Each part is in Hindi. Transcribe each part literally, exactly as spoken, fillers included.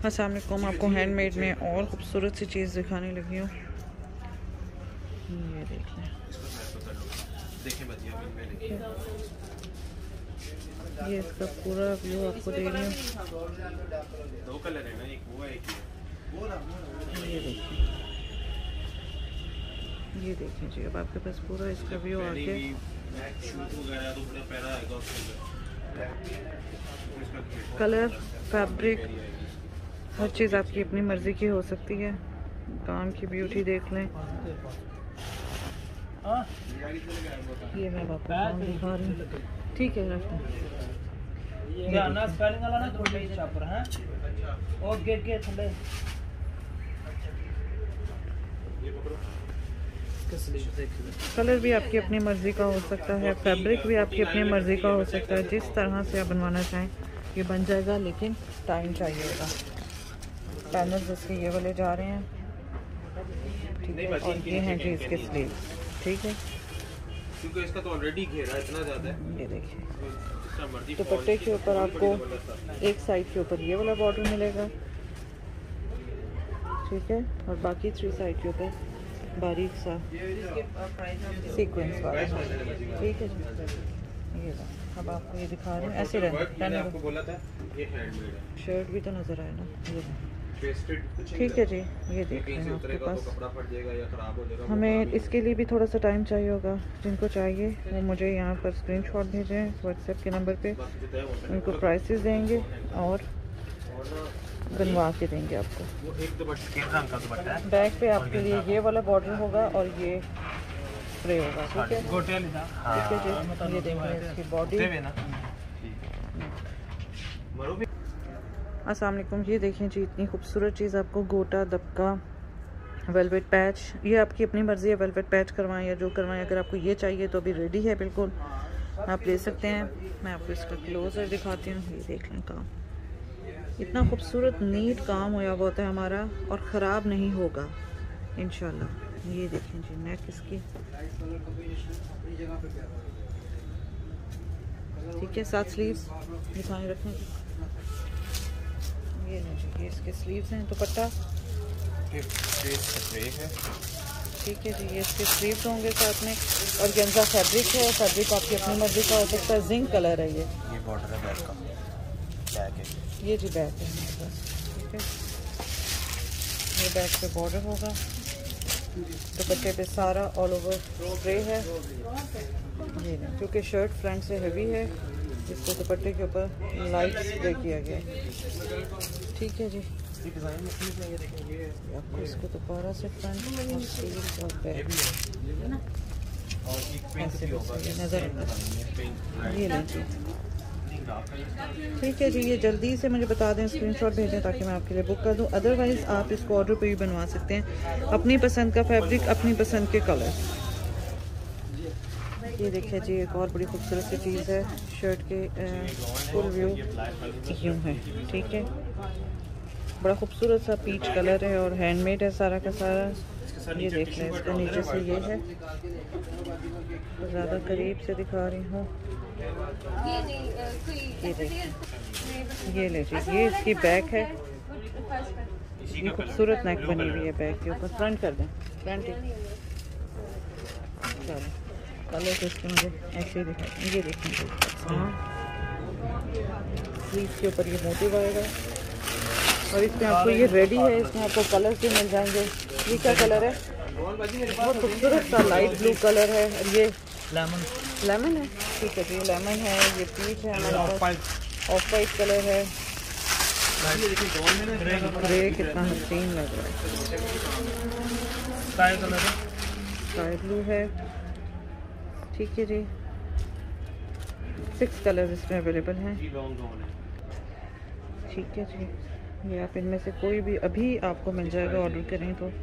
अस्सलाम वालेकुम, आपको हैंडमेड में और खूबसूरत सी चीज़ दिखाने लगी हूँ। ये देख लें, ये इसका पूरा व्यू आपको दे रही हूँ। ये देखिए, ये देखें जी, अब आपके पास पूरा इसका व्यू आ गया। कलर, फैब्रिक, हर चीज़ आपकी अपनी मर्ज़ी की हो सकती है। काम की ब्यूटी देख लें। ये मैं आपको काम दिखा रही हूँ, ठीक है, रखते हैं। कलर भी आपकी अपनी मर्ज़ी का हो सकता है, फैब्रिक भी आपकी अपनी मर्ज़ी का हो सकता है। जिस तरह से आप बनवाना चाहें ये बन जाएगा, लेकिन टाइम चाहिए होगा। पैनल्स इसके ये वाले जा रहे हैं, ठीक है, और ये हैं जी इसके स्लीव, ठीक है, क्योंकि इसका तो ऑलरेडी घेरा इतना ज़्यादा है। ये देखिए, दुपट्टे के ऊपर आपको एक साइड के ऊपर ये वाला बॉर्डर मिलेगा, ठीक है, और बाकी थ्री साइड के ऊपर बारीक सा सीक्वेंस वाला, ठीक है जी। ये अब आपको ये दिखा रहे हैं, ऐसे रहना। आपको बोला था ये हैंडमेड है। शर्ट भी तो नज़र आया ना, ये ठीक है जी। ये देख रहे हैं, आपके पास कपड़ा फट जाएगा या खराब हो जाएगा। हमें इसके लिए भी थोड़ा सा टाइम चाहिए होगा। जिनको चाहिए वो मुझे यहाँ पर स्क्रीनशॉट भेजें व्हाट्सएप के नंबर पे, उनको प्राइसेस देंगे और बनवा के देंगे आपको। बैक पे आपके लिए ये वाला बॉर्डर होगा और ये स्प्रे होगा, ठीक है, ठीक है जी। ये देखें इसकी बॉडी। अस्सलाम वालेकुम, ये देखें जी, इतनी खूबसूरत चीज़ आपको गोटा दबका वेलवेट पैच। ये आपकी अपनी मर्ज़ी है, वेलवेट पैच करवाएं या जो करवाएं। अगर आपको ये चाहिए तो अभी रेडी है, बिल्कुल आप ले सकते हैं। मैं आपको इसका क्लोजर दिखाती हूँ। ये देख लें, काम इतना खूबसूरत नीट काम हुआ हुआ होता है हमारा, और ख़राब नहीं होगा इंशाल्लाह। ये देखें जी, नेक इसकी, ठीक है, साथ स्लीव्स दिखाएं रखें। ये नहीं जी, ये इसके स्लीव्स हैं। दुपट्टा ठीक है जी, ये इसके स्लीव्स होंगे साथ में, और गेंजा फैब्रिक है। फैब्रिक आपकी अपनी मर्जी का हो सकता है। जिंक कलर है ये ये बॉर्डर है बैक का, बैक है ये जी, बैक है हमारे पास, ठीक है। ये बैक पे बॉर्डर होगा, दुपट्टे पे सारा ऑल ओवर स्प्रे है। ये नहीं, क्योंकि शर्ट फ्रंट से हेवी है, इसको दुपट्टे के ऊपर लाइट स्प्रे किया गया, ठीक है जी। आपको इसको दोबारा से फ्रंट और स्लीव और बैक ऐसे नज़र आता है। ये लीजिए, ठीक है जी। ये जल्दी से मुझे बता दें, स्क्रीनशॉट भेजें ताकि मैं आपके लिए बुक कर दूं। अदरवाइज़ आप इसको ऑर्डर पे भी बनवा सकते हैं, अपनी पसंद का फैब्रिक, अपनी पसंद के कलर। ये देखिए जी, एक और बड़ी खूबसूरत सी चीज़ है। शर्ट के फुल व्यू यूँ है, ठीक है, बड़ा खूबसूरत सा पीच कलर है और हैंडमेड है सारा का सारा। ये देख लें, इसका नीचे से ये है, ज़्यादा करीब से दिखा रही हूँ। ये देखिए, ये ले जी, ये इसकी बैक है। ये खूबसूरत नेक बनी हुई है बैक के ऊपर। फ्रंट कर दें, फ्रंट चलो। कलर तो इसके मुझे ऐसे ही दिखाते हैं। ये देखेंगे, हाँ, स्लीव के ऊपर ये मोटिव आएगा, और इसमें आपको ये रेडी है। इसमें आपको कलर भी मिल जाएंगे। ये क्या कलर है? बहुत खूबसूरत सा लाइट ब्लू कलर है, और ये लेमन लेमन है, ठीक है जी, लेमन है। ये पीच है हमारे पास, ऑफ वाइट कलर है, ग्रे कितना हसीन लग रहा है। स्काई कलर है, स्काई ब्लू है, ठीक है जी। सिक्स कलर इसमें अवेलेबल हैं, ठीक है जी। ये आप इनमें से कोई भी अभी आपको मिल जाएगा, ऑर्डर करें तो।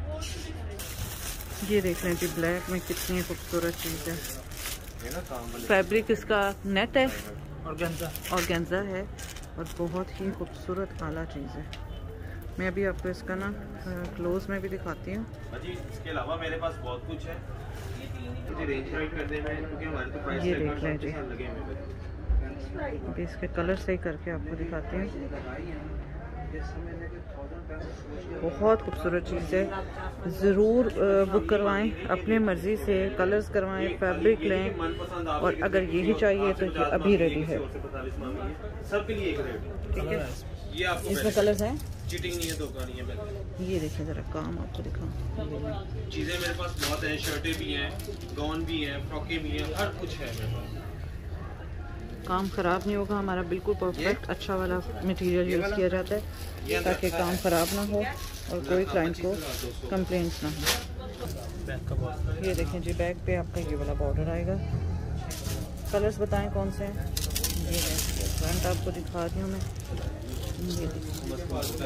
ये देख लें जी, ब्लैक में कितनी खूबसूरत चीज़ है। फैब्रिक इसका नेट है, ऑर्गेन्जा ऑर्गेन्जा है, और बहुत ही खूबसूरत आला चीज़ है। मैं अभी आपको इसका ना क्लोज में भी दिखाती हूँ। इसके अलावा मेरे पास बहुत कुछ है, रेंज राइट कर देना है, क्योंकि हमारे तो प्राइस ये देख लें जी, लगे हुए हैं। अभी इसके कलर सही करके आपको दिखाती हूँ। बहुत खूबसूरत चीज़ है, ज़रूर बुक करवाएं, अपने मर्ज़ी से कलर्स करवाएं, फैब्रिक लें, और अगर यही चाहिए तो ये अभी रेडी है। ठीक है, इसमें कलर्स हैं, चीटिंग नहीं है, धोखा नहीं है। ये देखें ज़रा काम आपको दिखाऊं। चीज़ें मेरे पास बहुत हैं, शर्टें भी हैं, गाउन भी हैं, फ्रॉकें भी हैं, हर कुछ है मेरे पास। काम ख़राब नहीं होगा हमारा, बिल्कुल परफेक्ट अच्छा वाला मटेरियल यूज़ किया जाता है ताकि काम ख़राब ना हो और कोई क्लाइंट को कंप्लेंट्स ना हो। ये देखें जी, बैक पे आपका ये वाला बॉर्डर आएगा। कलर्स बताएं कौन से हैं। ये देखिए फ्रंट आपको दिखा रही हूँ मैं, ये देखिए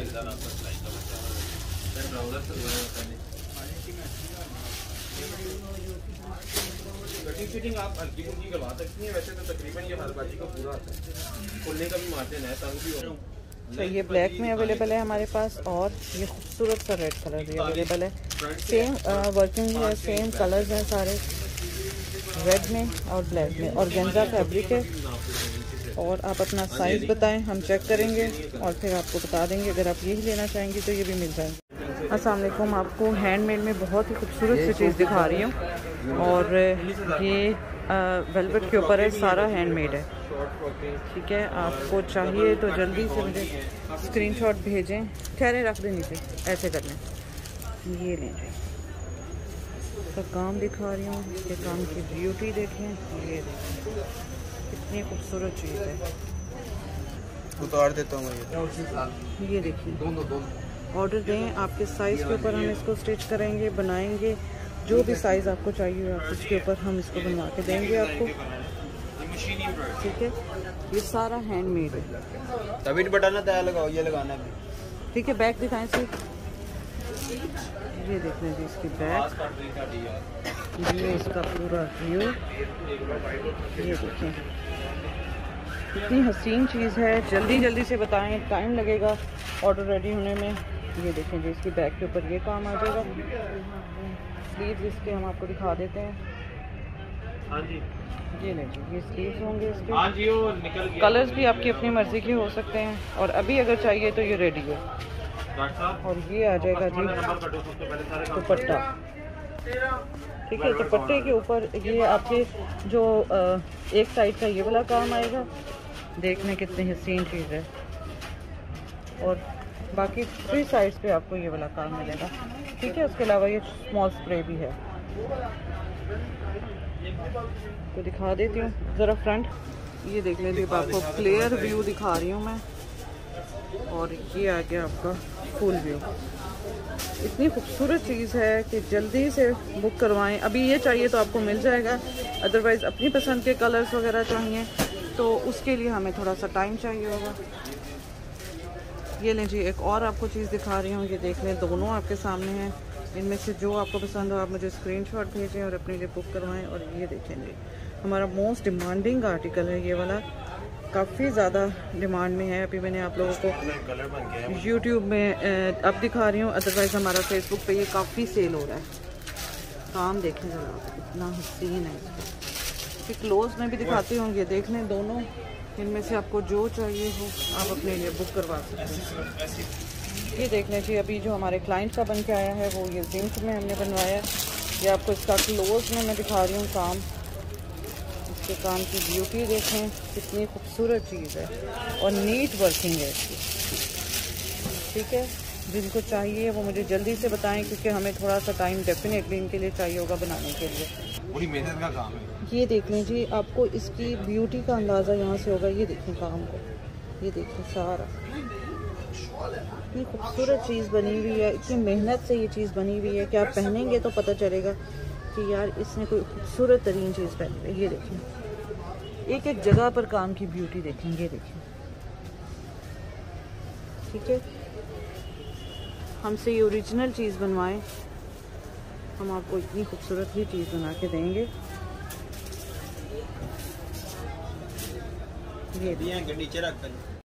कटिंग फिटिंग आप हल्की फुल्की करवा सकती हैं, वैसे तो तकरीबन ये हर बाजी का पूरा आता है, खुलने का भी मार्जिन है, तंग भी हो। अच्छा, ये ब्लैक में अवेलेबल है हमारे पास, और ये खूबसूरत सा रेड कलर भी अवेलेबल है। सेम वर्किंग है, सेम कलर्स हैं सारे, रेड में और ब्लैक में, और गेंजा फैब्रिक है। और आप अपना साइज़ बताएं, हम चेक करेंगे और फिर आपको बता देंगे। अगर आप यही लेना चाहेंगे तो ये भी मिल जाएंगे। अस्सलाम वालेकुम, आपको हैंडमेड में बहुत ही खूबसूरत सी चीज़ दिखा रही हूँ, और ये वेलवेट के ऊपर है, सारा हैंडमेड है। ठीक है, आपको चाहिए तो जल्दी से मुझे स्क्रीनशॉट भेजें। ठहरे रख दें नीचे, ऐसे कर लें। ये लें जी, तो काम दिखा रही हूँ, इसके काम की ब्यूटी देखें। ये देखें कितनी खूबसूरत चीज़ है, उतार देता हूँ। ये देखिए, ऑर्डर दें, आपके साइज़ के ऊपर हम इसको स्टिच करेंगे, बनाएंगे। जो भी साइज़ आपको चाहिए आप उसके ऊपर हम इसको बनवा के देंगे आपको। ठीक है, ये सारा हैंडमेड है। तभी बटन तैयार लगाओ, ये लगाना भी। ठीक है, बैक दिखाएं सिर्फ। ये देख लें इसकी बैक, ये इसका पूरा व्यू, ये देखें कितनी हसीन चीज़ है। जल्दी जल्दी से बताएं, टाइम लगेगा ऑर्डर रेडी होने में। ये देखें जी, इसकी बैक के ऊपर ये काम आ जाएगा। स्लीव्स इसके हम आपको दिखा देते हैं। हाँ जी, ये लें जी, ये स्लीव्स होंगे इसके। हाँ जी, वो निकल गया। कलर्स भी आपकी अपनी मर्जी के हो सकते हैं, और अभी अगर चाहिए तो ये रेडी है। और ये आ जाएगा जी दुपट्टा। ठीक है, दुपट्टे के ऊपर ये आपके जो एक साइड का ये वाला काम आएगा, देखने कितनी हसीन चीज़ है, और बाकी थ्री साइड्स पे आपको ये वाला काम मिलेगा। ठीक है, उसके अलावा ये स्मॉल स्प्रे भी है, तो दिखा देती हूँ ज़रा फ्रंट। ये देख लीजिए, आपको क्लियर व्यू दिखा रही हूँ मैं, और ये आ गया आपका फुल व्यू। इतनी खूबसूरत चीज़ है कि जल्दी से बुक करवाएं। अभी ये चाहिए तो आपको मिल जाएगा, अदरवाइज़ अपनी पसंद के कलर्स वगैरह चाहिए तो उसके लिए हमें थोड़ा सा टाइम चाहिए होगा। ये लें जी, एक और आपको चीज़ दिखा रही हूँ, ये देख लें, दोनों आपके सामने हैं। इनमें से जो आपको पसंद हो आप मुझे स्क्रीनशॉट भेजें और अपने लिए बुक करवाएं। और ये देखें जी, हमारा मोस्ट डिमांडिंग आर्टिकल है ये वाला, काफ़ी ज़्यादा डिमांड में है। अभी मैंने आप लोगों को यूट्यूब में अब दिखा रही हूँ, अदरवाइज़ हमारा फेसबुक पे ये काफ़ी सेल हो रहा है। काम देखें ज़रा, इतना हसीन है। इसको क्लोज में भी दिखाती हूँ, ये देख लें, दोनों इनमें से आपको जो चाहिए हो आप अपने लिए बुक करवा सकते हैं। ये देख लें जी, अभी जो हमारे क्लाइंट का बन के आया है वो ये जिंक में हमने बनवाया। ये आपको इसका क्लोज में मैं दिखा रही हूँ काम। इसके काम की ब्यूटी देखें, कितनी खूबसूरत चीज़ है, और नीट वर्किंग है इसकी। ठीक है, जिनको चाहिए वो मुझे जल्दी से बताएं, क्योंकि हमें थोड़ा सा टाइम डेफिनेटली इनके लिए चाहिए होगा बनाने के लिए। बड़ी मेहनत का काम है। ये देख लें जी, आपको इसकी ब्यूटी का अंदाज़ा यहाँ से होगा। ये देखें काम को, ये देखें सारा, इतनी खूबसूरत चीज़ बनी हुई है, इतनी मेहनत से ये चीज़ बनी हुई है कि आप पहनेंगे तो पता चलेगा कि यार इसने कोई खूबसूरत तरीन चीज़ पहनी है। ये देखें, एक एक जगह पर काम की ब्यूटी देखें, ये देखें। ठीक है, हमसे ये ओरिजिनल चीज़ बनवाएं, हम आपको इतनी खूबसूरत ही चीज़ बना के देंगे। ये नीचे रख